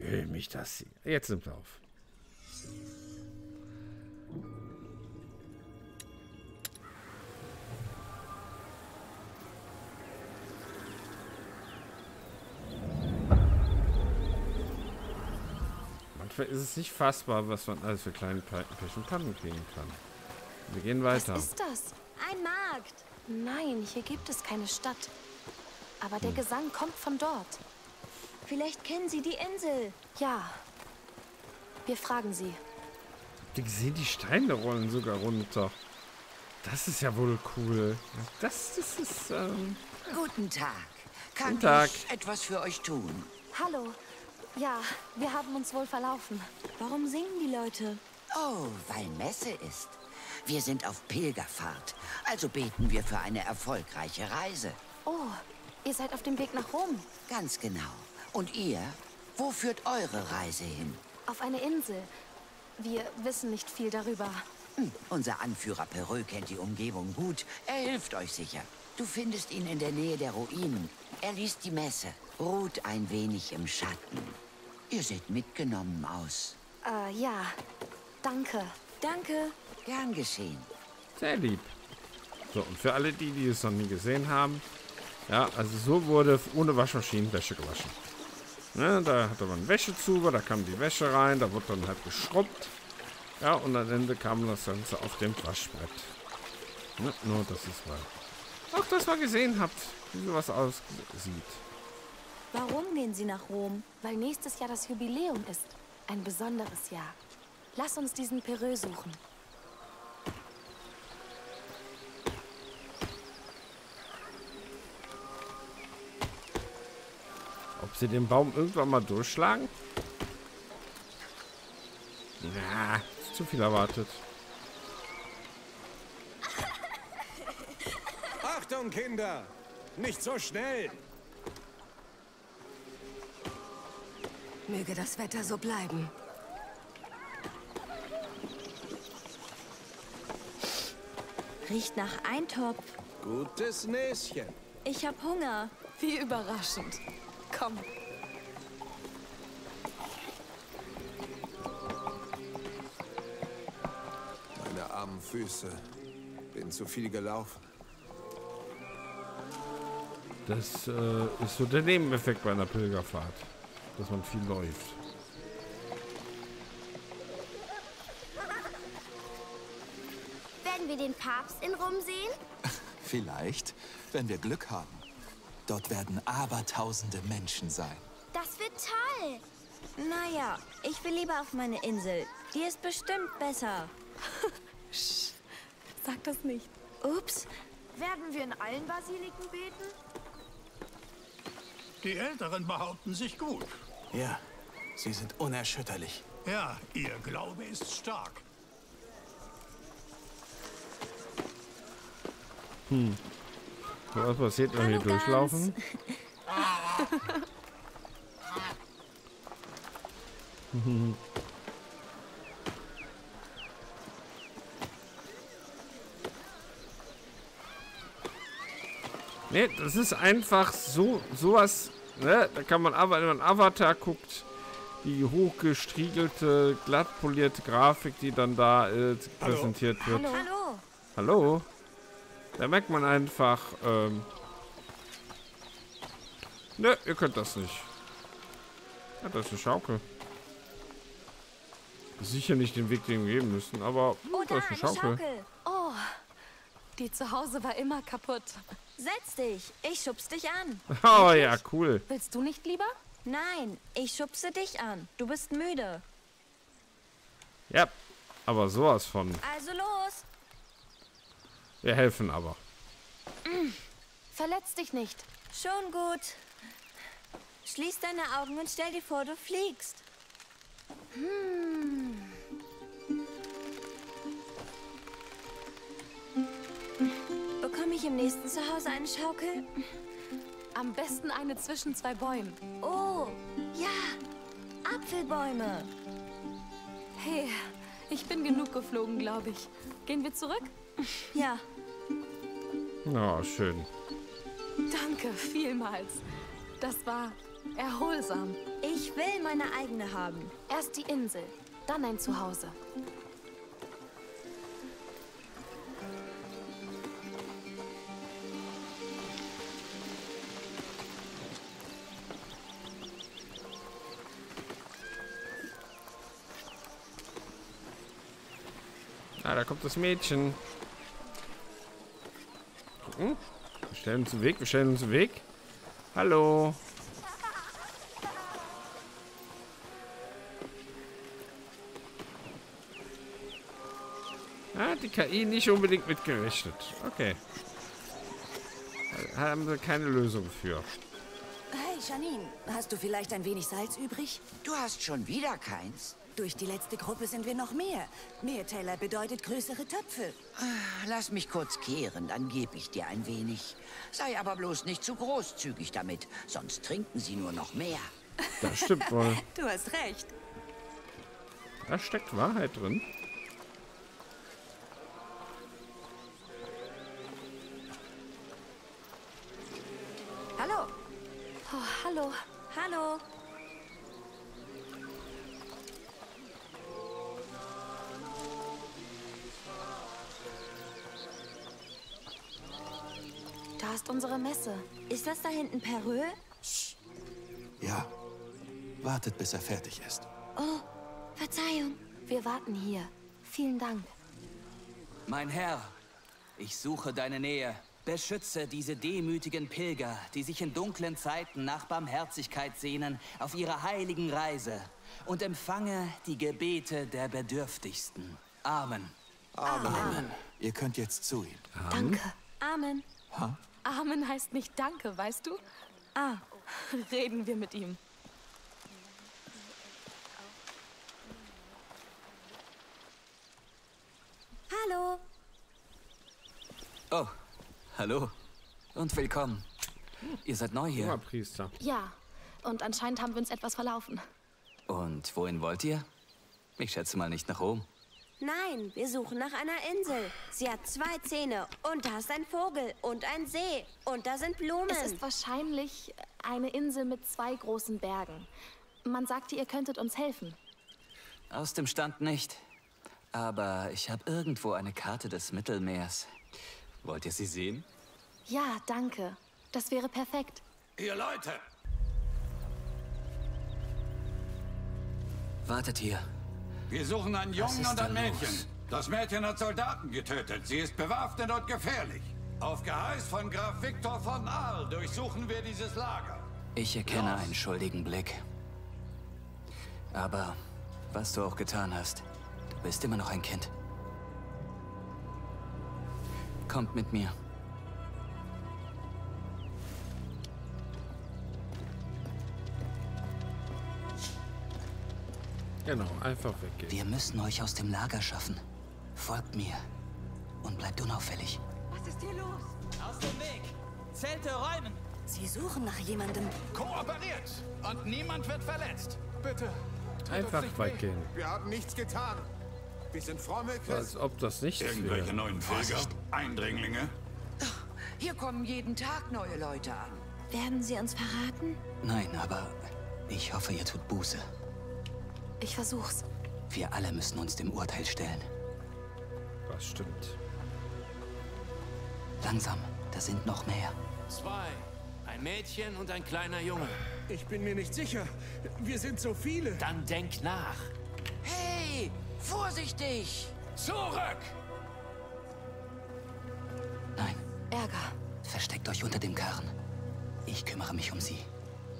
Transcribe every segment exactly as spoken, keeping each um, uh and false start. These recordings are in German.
Will mich das sie. Jetzt nimmt er auf. Manchmal ist es nicht fassbar, was man alles für kleine Pech und Pannen kriegen kann. Wir gehen weiter. Was ist das? Ein Markt. Nein, hier gibt es keine Stadt. Aber der hm. Gesang kommt von dort. Vielleicht kennen Sie die Insel. Ja. Wir fragen sie. Habt ihr gesehen, die Steine rollen sogar runter. Das ist ja wohl cool. Das, das ist, ähm... Guten Tag. Kann Guten Tag. ich etwas für euch tun? Hallo. Ja, wir haben uns wohl verlaufen. Warum singen die Leute? Oh, weil Messe ist. Wir sind auf Pilgerfahrt. Also beten wir für eine erfolgreiche Reise. Oh, ihr seid auf dem Weg nach Rom. Ganz genau. Und ihr? Wo führt eure Reise hin? Auf eine Insel. Wir wissen nicht viel darüber. Hm, unser Anführer Pereux kennt die Umgebung gut. Er hilft euch sicher. Du findest ihn in der Nähe der Ruinen. Er liest die Messe, ruht ein wenig im Schatten. Ihr seht mitgenommen aus. Äh, ja. Danke. Danke. Gern geschehen. Sehr lieb. So, und für alle die, die es noch nie gesehen haben, ja, also so wurde ohne Waschmaschinen Wäsche gewaschen. Ne, da hatte man Wäschezuber, da kam die Wäsche rein, da wurde dann halt geschrubbt. Ja, und am Ende kam das Ganze auf dem Waschbrett. Ne, nur, dass ihr es mal auch das mal gesehen habt, wie sowas aussieht. Warum gehen Sie nach Rom? Weil nächstes Jahr das Jubiläum ist. Ein besonderes Jahr. Lass uns diesen Pereux suchen. Ob sie den Baum irgendwann mal durchschlagen? Na, ist zu viel erwartet. Achtung, Kinder! Nicht so schnell! Möge das Wetter so bleiben. Riecht nach Eintopf. Gutes Näschen. Ich hab Hunger. Wie überraschend. Komm. Meine armen Füße. Bin zu viel gelaufen. Das äh, ist so der Nebeneffekt bei einer Pilgerfahrt. Dass man viel läuft. Werden wir den Papst in Rom sehen? Vielleicht, wenn wir Glück haben. Dort werden abertausende Menschen sein. Das wird toll. Naja, ich will lieber auf meine Insel. Die ist bestimmt besser. Sch, sag das nicht. Ups. Werden wir in allen Basiliken beten? Die Älteren behaupten sich gut. Ja, sie sind unerschütterlich. Ja, ihr Glaube ist stark. Hm. Was passiert, wenn wir hier durchlaufen? Ne, das ist einfach so sowas, ne? Da kann man aber, wenn man Avatar guckt, die hochgestriegelte, glatt polierte Grafik, die dann da äh, präsentiert wird. Hallo. Hallo. Hallo? Da merkt man einfach, ähm... ne, ihr könnt das nicht. Ja, das ist eine Schaukel. Sicher nicht den Weg, den wir gehen müssen, aber Oh, das ist eine Schaukel. Schaukel. Oh, die zu Hause war immer kaputt. Setz dich. Ich schubs dich an. Oh ja, cool. Willst du nicht lieber? Nein, ich schubse dich an. Du bist müde. Ja, aber sowas von. Also los. Wir helfen aber. Verletz dich nicht. Schon gut. Schließ deine Augen und stell dir vor, du fliegst. Hm. Bekomme ich im nächsten Zuhause eine Schaukel? Am besten eine zwischen zwei Bäumen. Oh, ja. Apfelbäume. Hey, ich bin genug geflogen, glaube ich. Gehen wir zurück? Ja. Oh, schön. Danke, vielmals. Das war erholsam. Ich will meine eigene haben. Erst die Insel, dann ein Zuhause. Ah, da kommt das Mädchen. Gucken. Wir stellen uns den Weg, wir stellen uns den Weg. Hallo. Ah, die K I nicht unbedingt mitgerechnet. Okay. Da haben wir keine Lösung für. Hey, Janine, hast du vielleicht ein wenig Salz übrig? Du hast schon wieder keins. Durch die letzte Gruppe sind wir noch mehr. Mehr Teller bedeutet größere Töpfe. Lass mich kurz kehren, dann gebe ich dir ein wenig. Sei aber bloß nicht zu großzügig damit, sonst trinken sie nur noch mehr. Das stimmt wohl. Du hast recht. Da steckt Wahrheit drin. Hallo. Oh, hallo. Hallo. Da ist unsere Messe. Ist das da hinten Perö? Ja. Wartet, bis er fertig ist. Oh, Verzeihung. Wir warten hier. Vielen Dank. Mein Herr, ich suche deine Nähe. Beschütze diese demütigen Pilger, die sich in dunklen Zeiten nach Barmherzigkeit sehnen, auf ihrer heiligen Reise. Und empfange die Gebete der Bedürftigsten. Amen. Amen. Amen. Ihr könnt jetzt zu ihm. Danke. Amen. Ha? Amen heißt nicht Danke, weißt du? Ah, Reden wir mit ihm. hallo. Oh, hallo. Und willkommen. Ihr seid neu hier. Oberpriester. Ja, und anscheinend haben wir uns etwas verlaufen. Und wohin wollt ihr? Ich schätze mal nicht nach Rom. Nein, wir suchen nach einer Insel. Sie hat zwei Zähne und da ist ein Vogel und ein See und da sind Blumen. Es ist wahrscheinlich eine Insel mit zwei großen Bergen. Man sagte, ihr könntet uns helfen. Aus dem Stand nicht. Aber ich habe irgendwo eine Karte des Mittelmeers. Wollt ihr sie sehen? Ja, danke. Das wäre perfekt. Ihr Leute! Wartet hier. Wir suchen einen Was Jungen ist und da ein Mädchen. los? Das Mädchen hat Soldaten getötet. Sie ist bewaffnet und gefährlich. Auf Geheiß von Graf Viktor von Aal durchsuchen wir dieses Lager. Ich erkenne Los. einen schuldigen Blick. Aber was du auch getan hast, du bist immer noch ein Kind. Kommt mit mir. Genau, einfach weggehen. Wir müssen euch aus dem Lager schaffen. Folgt mir und bleibt unauffällig. Was ist hier los? Aus dem Weg! Zelte räumen! Sie suchen nach jemandem. Kooperiert! Und niemand wird verletzt. Bitte. Einfach weggehen. Wir haben nichts getan. Wir sind fromme So, Christen. als ob das nichts Irgendwelche wäre. neuen Pilger? Eindringlinge? Hier kommen jeden Tag neue Leute an. Werden Sie uns verraten? Nein, aber ich hoffe, ihr tut Buße. Ich versuch's. Wir alle müssen uns dem Urteil stellen. Das stimmt. Langsam, da sind noch mehr. Zwei. Ein Mädchen und ein kleiner Junge. Ich bin mir nicht sicher. Wir sind so viele. Dann denk nach. Hey, vorsichtig! Zurück! Nein, Ärger. versteckt euch unter dem Karren. Ich kümmere mich um sie.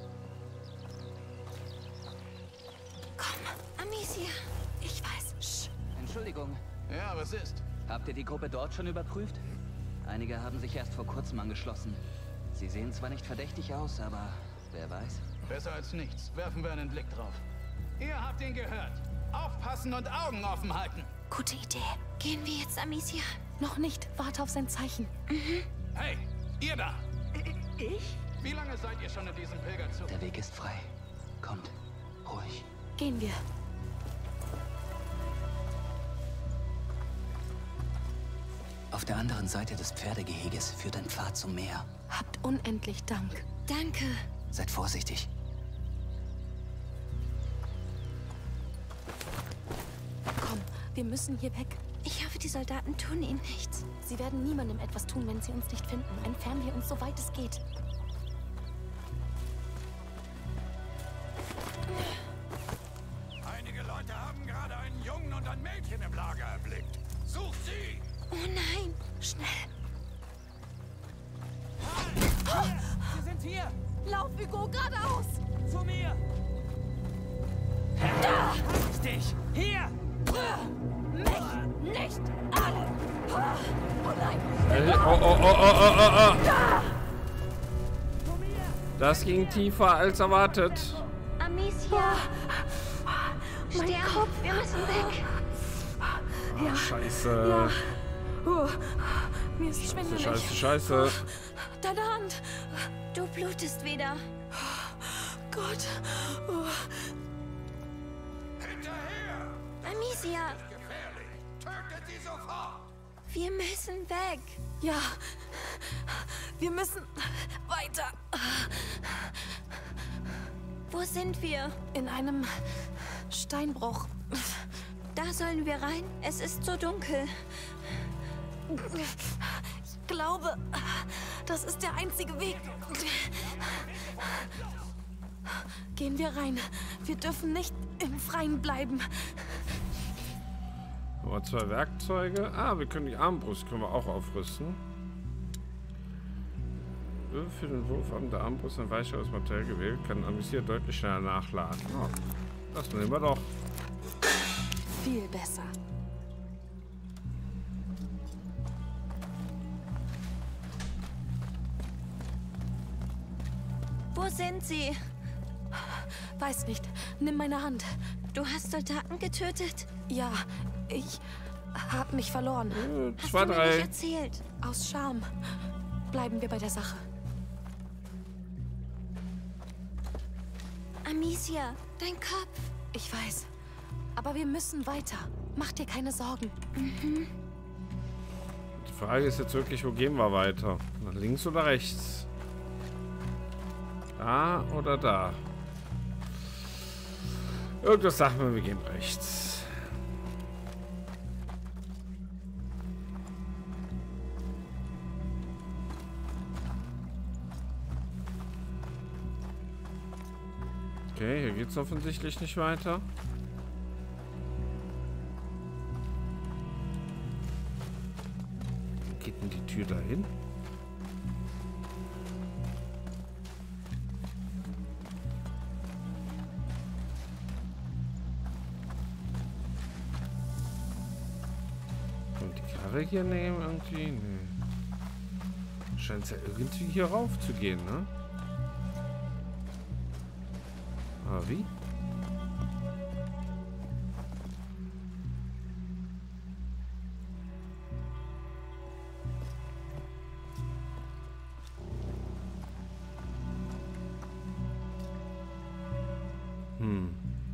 Komm, Amicia. ich weiß. Sch. Entschuldigung, Ja, was ist? habt ihr die Gruppe dort schon überprüft? Einige haben sich erst vor kurzem angeschlossen. Sie sehen zwar nicht verdächtig aus, aber wer weiß. Besser als nichts. Werfen wir einen Blick drauf. Ihr habt ihn gehört. Aufpassen und Augen offen halten. Gute Idee. Gehen wir jetzt, Amicia? Noch nicht. Warte auf sein Zeichen. Hey, ihr da! Ich? Wie lange seid ihr schon in diesem Pilgerzug? Der Weg ist frei. Kommt, ruhig. Gehen wir. Auf der anderen Seite des Pferdegeheges führt ein Pfad zum Meer. Habt unendlich Dank. Danke. Seid vorsichtig. Wir müssen hier weg. Ich hoffe, die Soldaten tun ihnen nichts. Sie werden niemandem etwas tun, wenn sie uns nicht finden. Entfernen wir uns, soweit es geht. Einige Leute haben gerade einen Jungen und ein Mädchen im Lager erblickt. Sucht sie! Oh nein! Schnell! Sie sind hier! Lauf, Hugo, geradeaus! Zu mir! Da! Richtig! Hier! Mich nicht an! Oh nein! Äh, oh, oh, oh, oh, oh, oh, oh. Das ging tiefer als erwartet. Amicia! Mein Stern, Kopf! wir müssen weg! Oh, scheiße. Ja. Oh, mir ist schwindelig. Scheiße, scheiße. Deine Hand! Du blutest wieder. Gott! Oh. Hinterher! Amicia! Gefährlich! Tötet sie sofort! Wir müssen weg! Ja, wir müssen weiter. Wo sind wir? In einem Steinbruch. Da sollen wir rein? Es ist so dunkel. Ich glaube, das ist der einzige Weg. Gehen wir rein. Wir dürfen nicht im Freien bleiben. Aber zwei Werkzeuge. Ah, wir können die Armbrust können wir auch aufrüsten. Für den Wurf an der Armbrust ein weicheres Material gewählt, kann Amicia deutlich schneller nachladen. Oh, das nehmen wir doch. Viel besser. Wo sind sie? Weiß nicht. Nimm meine Hand. Du hast Soldaten getötet? Ja, ich hab mich verloren. Äh, Hast zwei, du mir drei. nicht erzählt? Aus Scham. Bleiben wir bei der Sache. Amicia, dein Kopf. Ich weiß. Aber wir müssen weiter. Mach dir keine Sorgen. Mhm. Die Frage ist jetzt wirklich, wo gehen wir weiter? Nach links oder rechts? Da oder da? Irgendwas sagt mir, wir gehen rechts. Okay, hier geht's offensichtlich nicht weiter. Wo geht denn die Tür dahin? Und die Karre hier nehmen irgendwie? Nee. Scheint es ja irgendwie hier rauf zu gehen, ne? Aber wie? Hm.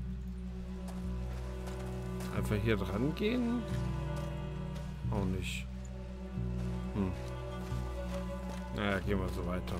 Einfach hier dran gehen? Auch nicht. Hm. Naja, gehen wir so weiter.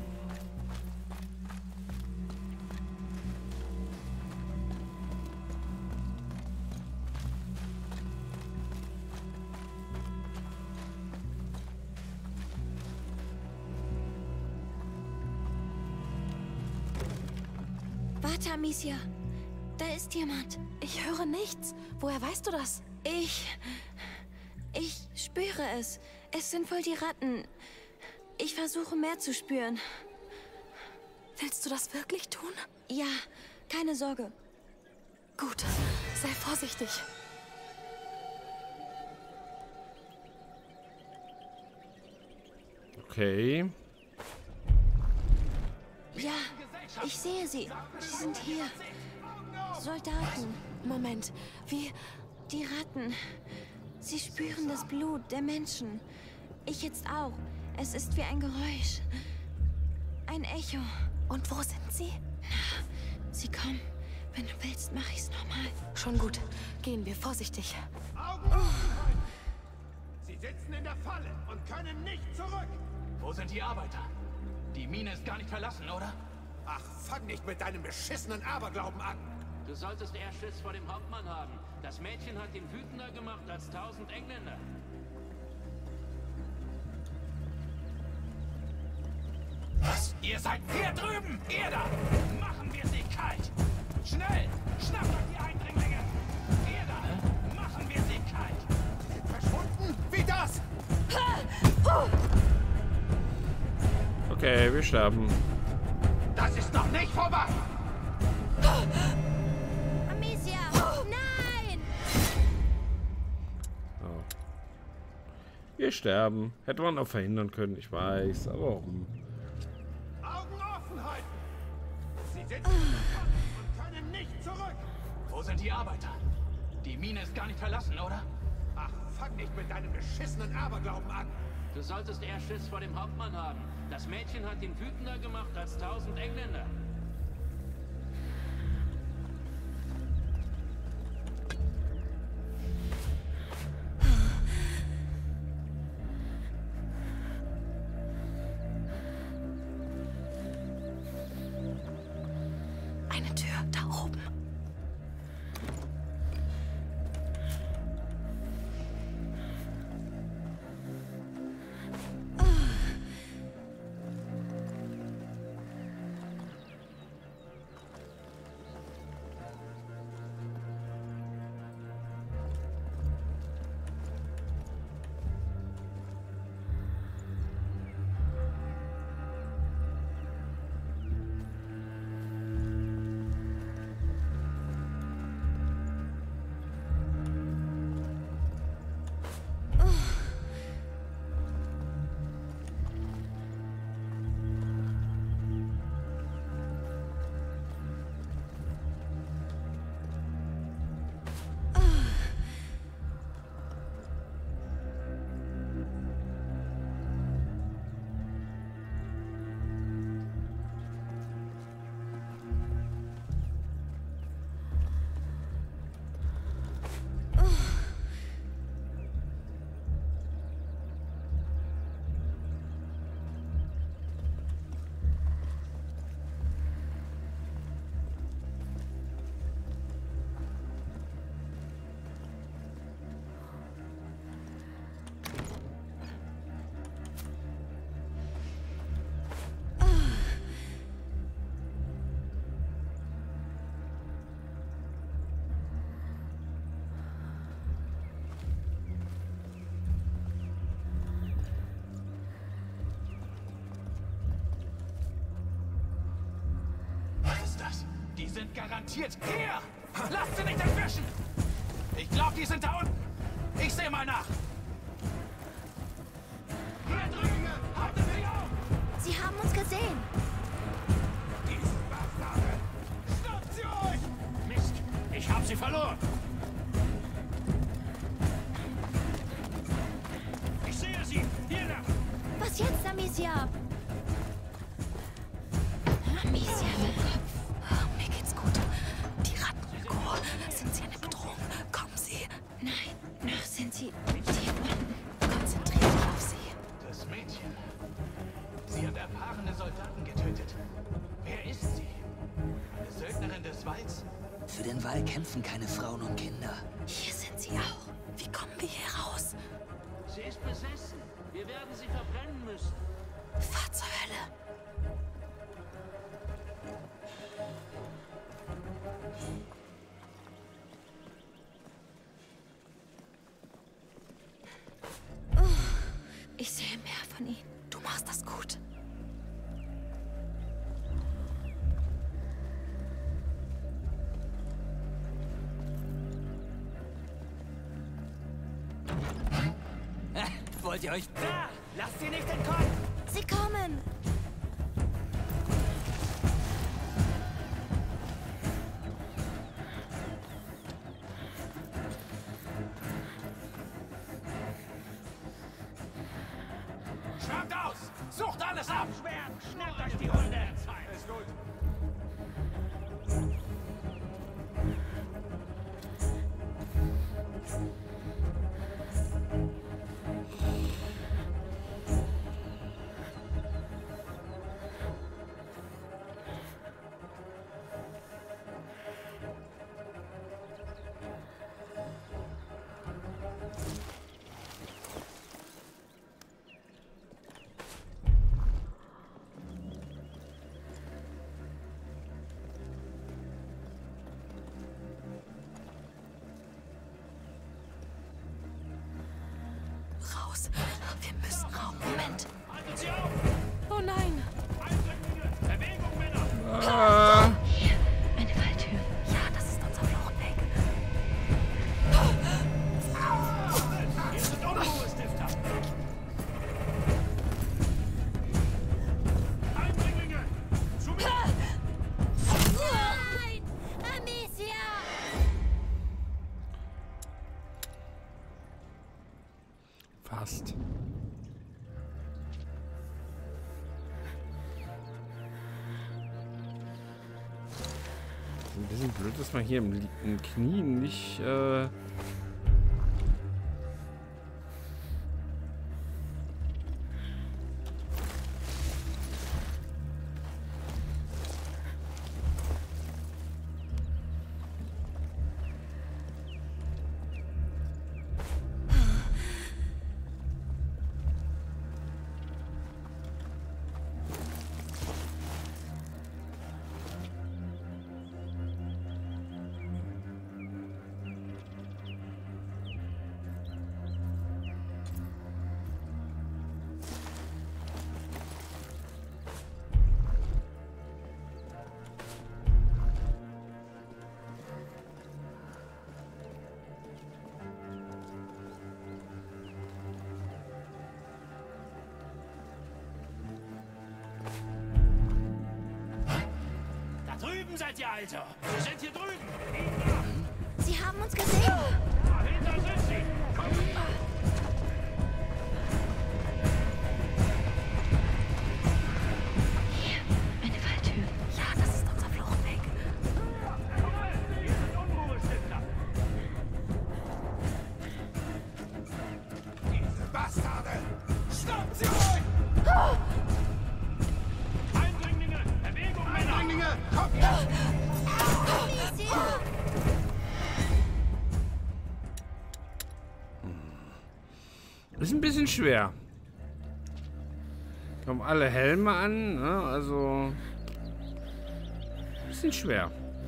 Warte, Amicia. Da ist jemand. Ich höre nichts. Woher weißt du das? Ich... Ich spüre es. Es sind wohl die Ratten. Ich versuche mehr zu spüren. Willst du das wirklich tun? Ja, keine Sorge. Gut, sei vorsichtig. Okay. Ja, ich sehe sie. Sie sind hier. Soldaten. Moment, wie... Die Ratten. Sie spüren das Blut der Menschen. Ich jetzt auch. Es ist wie ein Geräusch. Ein Echo. Und wo sind sie? Sie kommen. Wenn du willst, mache ich's nochmal. Schon gut. Gehen wir vorsichtig. Augen auf, Freunde! Sie sitzen in der Falle und können nicht zurück. Wo sind die Arbeiter? Die Mine ist gar nicht verlassen, oder? Ach, fang nicht mit deinem beschissenen Aberglauben an. Du solltest eher Schiss vor dem Hauptmann haben. Das Mädchen hat ihn wütender gemacht als tausend Engländer. Was? Ihr seid hier drüben! Ihr da! Machen wir sie kalt! Schnell! Schnappt euch die Eindringlinge! Ihr da! Machen wir sie kalt! Sie sind verschwunden? Wie das? Okay, wir sterben. Das ist noch nicht vorbei! Amicia! Nein! Oh. Wir sterben. Hätte man auch verhindern können, ich weiß. Aber warum? Augen offen halten! Sie sitzen in der Falle und können nicht zurück! Wo sind die Arbeiter? Die Mine ist gar nicht verlassen, oder? Ach, fang nicht mit deinem beschissenen Aberglauben an! Du solltest eher Schiss vor dem Hauptmann haben. Das Mädchen hat ihn wütender gemacht als tausend Engländer. Eine Tür da oben. Die sind garantiert hier! Lasst sie nicht entwischen! Ich glaube, die sind da unten! Ich sehe mal nach! Hier drüben! Haltet mich auf! Sie haben uns gesehen! Diese Bastarde! Schnappt sie euch! Mist! Ich habe sie verloren! Ich sehe sie! Hier lang! Was jetzt, Amicia? Amicia, mein Kopf. Mir geht's gut. Die Ratten. Sind sie eine Bedrohung? Kommen Sie. Nein, noch sind sie hier unten. Konzentriert dich auf sie. Das Mädchen. Sie hat erfahrene Soldaten getötet. Wer ist sie? Eine Söldnerin des Walds? Für den Wall kämpfen keine Frauen und Kinder. Hier sind sie auch. Wie kommen wir hier raus? Sie ist besessen. Wir werden sie verbrennen müssen. Fahr zur Hölle. Ich sehe mehr von ihnen. Du machst das gut. Wollt ihr euch... Da! Lasst sie nicht entkommen! Sie kommen! Schwärmt aus! Sucht alles ab! Schwärmt! Schnappt euch die Hunde! Ist gut. los. Wir müssen raus. Moment. Oh nein. Ah. Eine Falltür. Ja, das ist unser Fluchtweg. Hier sind Unruhestifter. Eindringlinge! Zu mir! Nein! Amicia! Fast. Ein bisschen blöd, dass man hier im, Li- im Knie nicht... Äh Da drüben seid ihr also. Sie sind hier drüben. Sie haben uns gesehen. Dahinter sind sie. Kommt. Eine Falltür. Ja, das ist unser Fluchtweg. Hier sind Unruhestifter. Diese Bastarde! Stoppt sie euch! Eindringlinge! Bewegung, Männer! Eindringlinge, kommt her! Amicia! Ist ein bisschen schwer. Kommen alle Helme an, ne? Also... Ein bisschen schwer.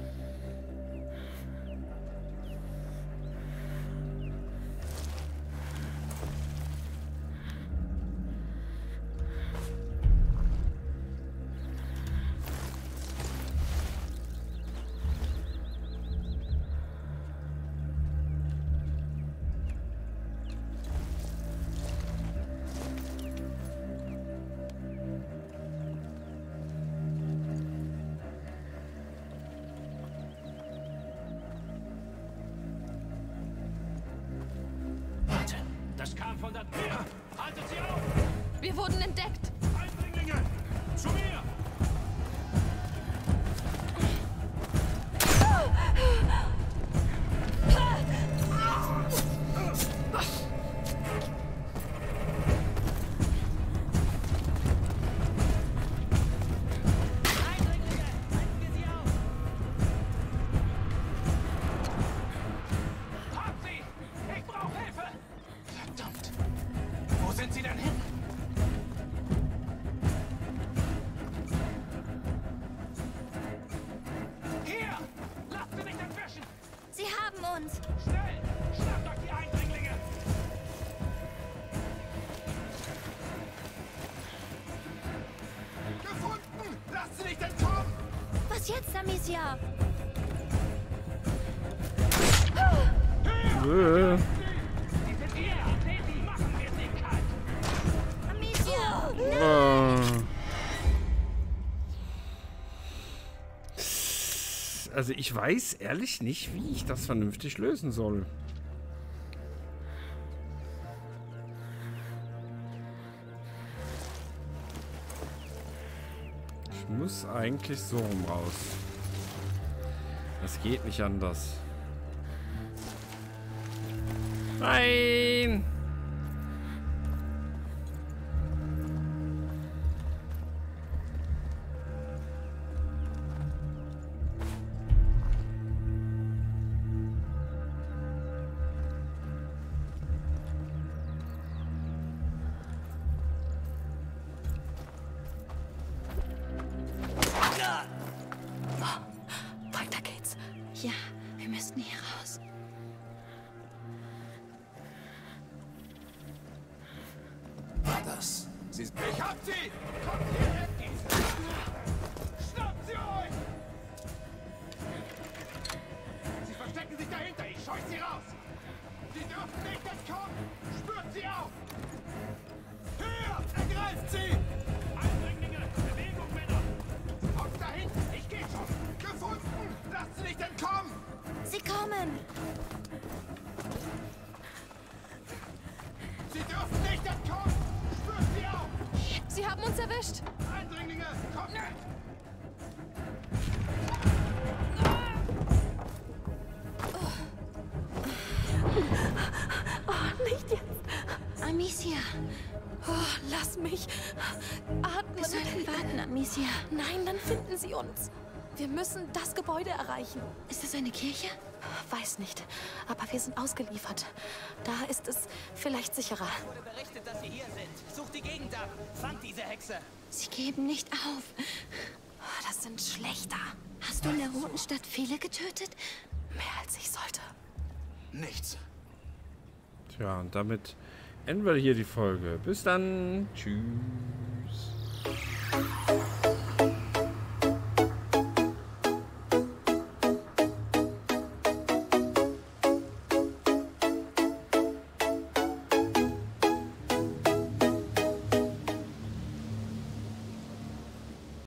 Warte, das kam von da drüben. Haltet sie auf! Wir wurden entdeckt. Eindringlinge! Zu mir! Habt sie! Ich brauche Hilfe! Verdammt! Wo sind sie denn hin? Hier! Lasst sie nicht entwischen! Sie haben uns. Schnell! Schnappt euch die Eindringlinge! Gefunden! Lasst sie nicht entkommen! Was jetzt, Amicia? Äh. Sie sind hier! Sie machen wir sie kalt! Amicia! Oh. Also ich weiß ehrlich nicht, wie ich das vernünftig lösen soll. Ich muss eigentlich so rum raus. Das geht nicht anders. Nein! Weiter geht's. Ja, wir müssen hier raus. war das? Sie... Ich hab sie! Kommt hierher, diese! Schnappt sie euch! Sie verstecken sich dahinter, ich scheuch sie raus! Sie dürfen nicht entkommen! Spürt sie auf! Hier! Ergreift sie! Eindringlinge! Bewegung, Männer! Kommt dahin! Ich geh schon! Gefunden! Lasst sie nicht entkommen! Sie kommen! Sie dürfen nicht entkommen! Spürt sie auf! Sie haben uns erwischt! Eindringlinge! Kommt mit! Oh, nicht jetzt! Amicia! Oh, lass mich atmen. Wir sollten warten, Amicia. Nein, dann finden sie uns. Wir müssen das Gebäude erreichen. Ist das eine Kirche? Weiß nicht, aber wir sind ausgeliefert. Da ist es vielleicht sicherer. Es wurde berichtet, dass Sie hier sind. Sucht die Gegend ab. Fangt diese Hexe. Sie geben nicht auf. Das sind Schlechter. Hast du in der Roten Stadt viele getötet? Mehr als ich sollte. Nichts. Tja, und damit enden wir hier die Folge. Bis dann. Tschüss.